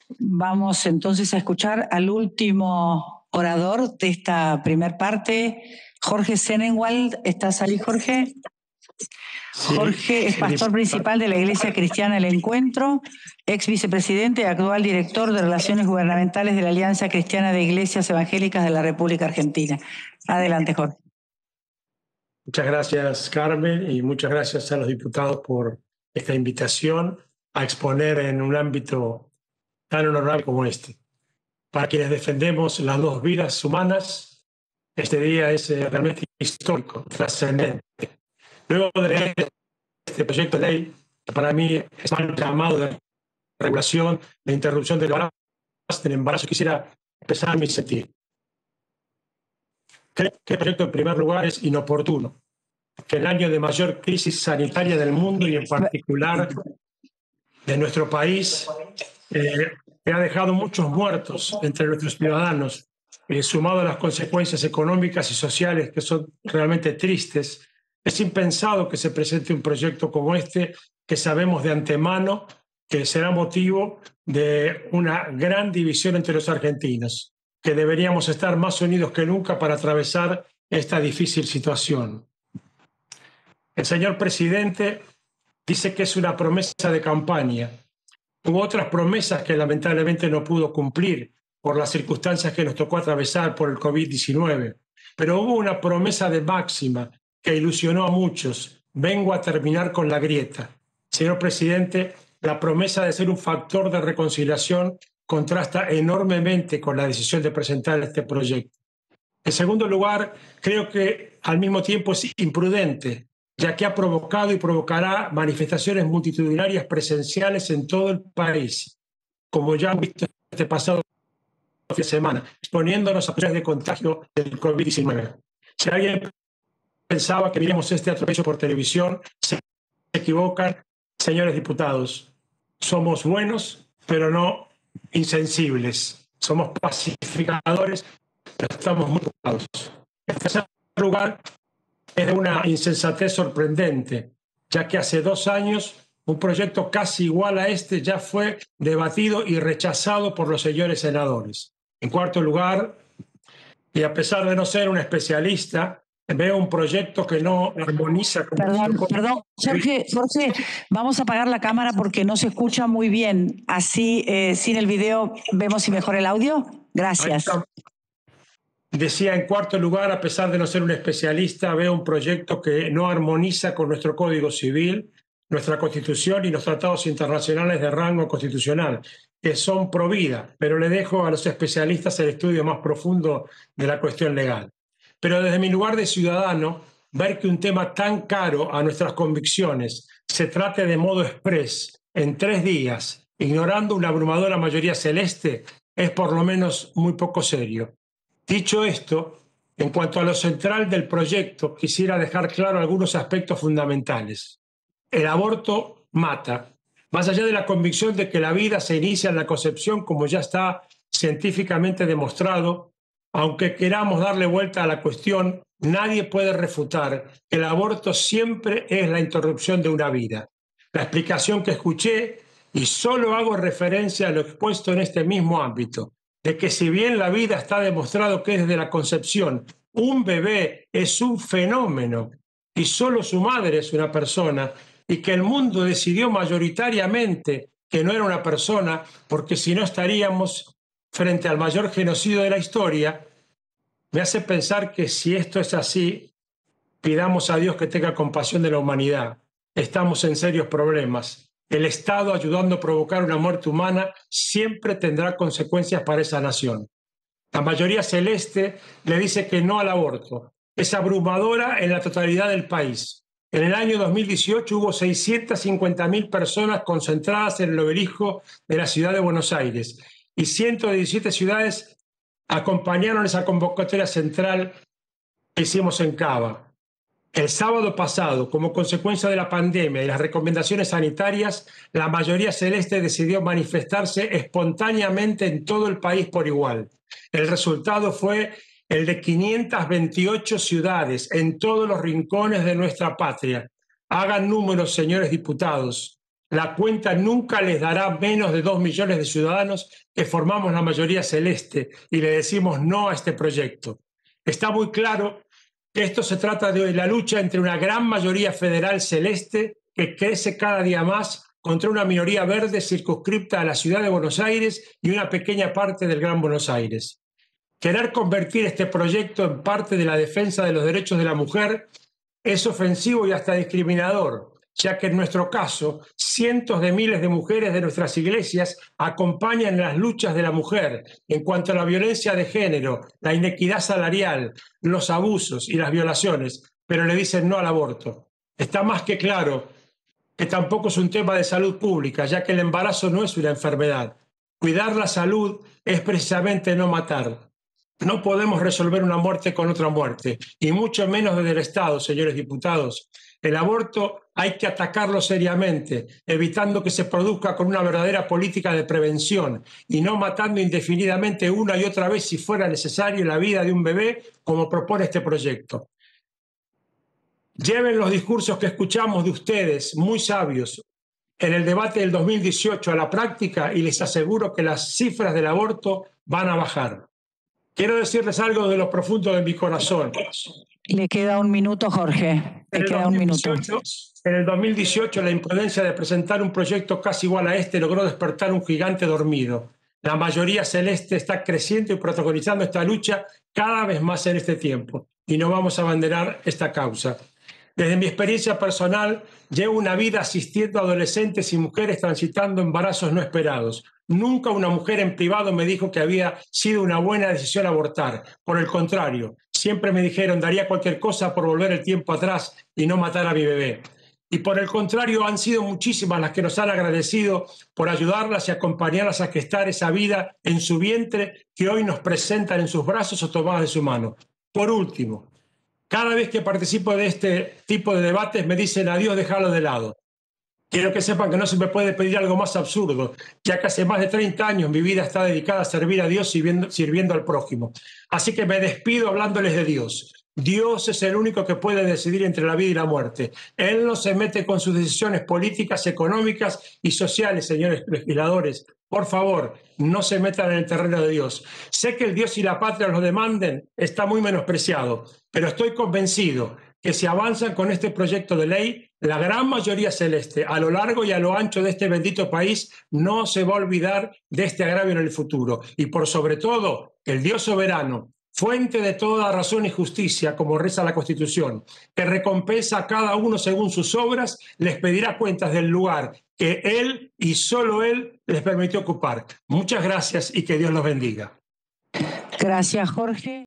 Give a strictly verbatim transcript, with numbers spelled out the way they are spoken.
Vamos entonces a escuchar al último orador de esta primer parte, Jorge Sennenwald. ¿Estás ahí, Jorge? Sí, Jorge es pastor principal de la Iglesia Cristiana El Encuentro, ex vicepresidente y actual director de Relaciones Gubernamentales de la Alianza Cristiana de Iglesias Evangélicas de la República Argentina. Adelante, Jorge. Muchas gracias, Carmen, y muchas gracias a los diputados por esta invitación a exponer en un ámbito tan honorable como este. Para quienes defendemos las dos vidas humanas, este día es eh, realmente histórico, trascendente. Luego de leer este proyecto de ley, que para mí es un llamado de regulación, de interrupción del embarazo, del embarazo, quisiera empezar mi sentir. Creo que el proyecto, en primer lugar, es inoportuno, que el año de mayor crisis sanitaria del mundo y en particular de nuestro país, eh, que ha dejado muchos muertos entre nuestros ciudadanos, eh, sumado a las consecuencias económicas y sociales que son realmente tristes, es impensado que se presente un proyecto como este, que sabemos de antemano que será motivo de una gran división entre los argentinos, que deberíamos estar más unidos que nunca para atravesar esta difícil situación. El señor presidente dice que es una promesa de campaña. Hubo otras promesas que lamentablemente no pudo cumplir por las circunstancias que nos tocó atravesar por el COVID diecinueve. Pero hubo una promesa de máxima que ilusionó a muchos. Vengo a terminar con la grieta. Señor presidente, la promesa de ser un factor de reconciliación contrasta enormemente con la decisión de presentar este proyecto. En segundo lugar, creo que al mismo tiempo es imprudente, ya que ha provocado y provocará manifestaciones multitudinarias presenciales en todo el país, como ya han visto este pasado fin de semana, exponiéndonos a posibilidades de contagio del COVID diecinueve. Si alguien pensaba que viéramos este atropello por televisión, se equivocan, señores diputados. Somos buenos, pero no insensibles. Somos pacificadores, pero estamos muy preocupados. En tercer lugar, es de una insensatez sorprendente, ya que hace dos años un proyecto casi igual a este ya fue debatido y rechazado por los señores senadores. En cuarto lugar, y a pesar de no ser un especialista, veo un proyecto que no armoniza con... Perdón, perdón, Jorge, Jorge, vamos a apagar la cámara porque no se escucha muy bien. Así, eh, sin el video, vemos si mejora el audio. Gracias. Decía, en cuarto lugar, a pesar de no ser un especialista, veo un proyecto que no armoniza con nuestro Código Civil, nuestra Constitución y los tratados internacionales de rango constitucional, que son pro vida, pero le dejo a los especialistas el estudio más profundo de la cuestión legal. Pero desde mi lugar de ciudadano, ver que un tema tan caro a nuestras convicciones se trate de modo exprés en tres días, ignorando una abrumadora mayoría celeste, es por lo menos muy poco serio. Dicho esto, en cuanto a lo central del proyecto, quisiera dejar claro algunos aspectos fundamentales. El aborto mata. Más allá de la convicción de que la vida se inicia en la concepción, como ya está científicamente demostrado, aunque queramos darle vuelta a la cuestión, nadie puede refutar que el aborto siempre es la interrupción de una vida. La explicación que escuché, y solo hago referencia a lo expuesto en este mismo ámbito, de que si bien la vida está demostrado que desde la concepción un bebé es un fenómeno y solo su madre es una persona, y que el mundo decidió mayoritariamente que no era una persona, porque si no estaríamos frente al mayor genocidio de la historia, me hace pensar que si esto es así, pidamos a Dios que tenga compasión de la humanidad. Estamos en serios problemas. El Estado, ayudando a provocar una muerte humana, siempre tendrá consecuencias para esa nación. La mayoría celeste le dice que no al aborto. Es abrumadora en la totalidad del país. En el año dos mil dieciocho hubo seiscientas cincuenta mil personas concentradas en el obelisco de la ciudad de Buenos Aires y ciento diecisiete ciudades acompañaron esa convocatoria central que hicimos en Cava. El sábado pasado, como consecuencia de la pandemia y las recomendaciones sanitarias, la mayoría celeste decidió manifestarse espontáneamente en todo el país por igual. El resultado fue el de quinientas veintiocho ciudades en todos los rincones de nuestra patria. Hagan números, señores diputados. La cuenta nunca les dará menos de dos millones de ciudadanos que formamos la mayoría celeste y le decimos no a este proyecto. Está muy claro que esto se trata de la lucha entre una gran mayoría federal celeste que crece cada día más contra una minoría verde circunscripta a la ciudad de Buenos Aires y una pequeña parte del Gran Buenos Aires. Querer convertir este proyecto en parte de la defensa de los derechos de la mujer es ofensivo y hasta discriminador, ya que en nuestro caso, cientos de miles de mujeres de nuestras iglesias acompañan las luchas de la mujer en cuanto a la violencia de género, la inequidad salarial, los abusos y las violaciones, pero le dicen no al aborto. Está más que claro que tampoco es un tema de salud pública, ya que el embarazo no es una enfermedad. Cuidar la salud es precisamente no matar. No podemos resolver una muerte con otra muerte, y mucho menos desde el Estado, señores diputados. El aborto hay que atacarlo seriamente, evitando que se produzca con una verdadera política de prevención y no matando indefinidamente una y otra vez si fuera necesario la vida de un bebé, como propone este proyecto. Lleven los discursos que escuchamos de ustedes, muy sabios, en el debate del dos mil dieciocho a la práctica y les aseguro que las cifras del aborto van a bajar. Quiero decirles algo de lo profundo de mi corazón. Le queda un minuto, Jorge. Le queda un minuto. En el dos mil dieciocho, la imprudencia de presentar un proyecto casi igual a este logró despertar un gigante dormido. La mayoría celeste está creciendo y protagonizando esta lucha cada vez más en este tiempo. Y no vamos a abandonar esta causa. Desde mi experiencia personal, llevo una vida asistiendo a adolescentes y mujeres transitando embarazos no esperados. Nunca una mujer en privado me dijo que había sido una buena decisión abortar. Por el contrario, siempre me dijeron daría cualquier cosa por volver el tiempo atrás y no matar a mi bebé. Y por el contrario, han sido muchísimas las que nos han agradecido por ayudarlas y acompañarlas a gestar esa vida en su vientre que hoy nos presentan en sus brazos o tomadas de su mano. Por último, cada vez que participo de este tipo de debates me dicen adiós, déjalo de lado. Quiero que sepan que no se me puede pedir algo más absurdo, ya que hace más de treinta años mi vida está dedicada a servir a Dios sirviendo, sirviendo al prójimo. Así que me despido hablándoles de Dios. Dios es el único que puede decidir entre la vida y la muerte. Él no se mete con sus decisiones políticas, económicas y sociales, señores legisladores. Por favor, no se metan en el terreno de Dios. Sé que el Dios y la patria los demanden, está muy menospreciado, pero estoy convencido que si avanzan con este proyecto de ley, la gran mayoría celeste, a lo largo y a lo ancho de este bendito país, no se va a olvidar de este agravio en el futuro. Y por sobre todo, el Dios soberano, fuente de toda razón y justicia, como reza la Constitución, que recompensa a cada uno según sus obras, les pedirá cuentas del lugar que Él y solo Él les permitió ocupar. Muchas gracias y que Dios los bendiga. Gracias, Jorge.